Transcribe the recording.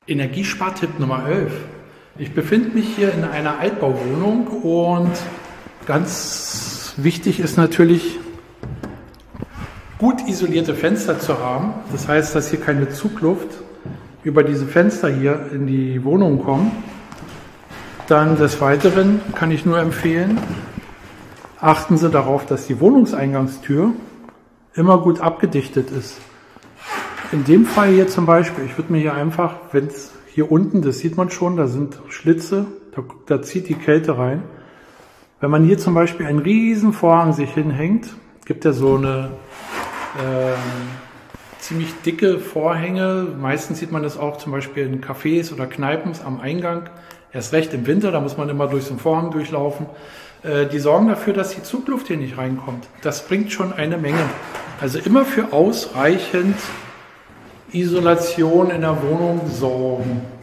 Energiespartipp Nummer 11. Ich befinde mich hier in einer Altbauwohnung und ganz wichtig ist natürlich, gut isolierte Fenster zu haben. Das heißt, dass hier keine Zugluft über diese Fenster hier in die Wohnung kommt. Dann des Weiteren kann ich nur empfehlen, achten Sie darauf, dass die Wohnungseingangstür immer gut abgedichtet ist. In dem Fall hier zum Beispiel, ich würde mir hier einfach, wenn es hier unten, das sieht man schon, da sind Schlitze, da zieht die Kälte rein. Wenn man hier zum Beispiel einen riesen Vorhang sich hinhängt, gibt ja so eine ziemlich dicke Vorhänge. Meistens sieht man das auch zum Beispiel in Cafés oder Kneipen am Eingang. Erst recht im Winter, da muss man immer durch so einen Vorhang durchlaufen. Die sorgen dafür, dass die Zugluft hier nicht reinkommt. Das bringt schon eine Menge. Also immer für ausreichend Isolation in der Wohnung sorgen.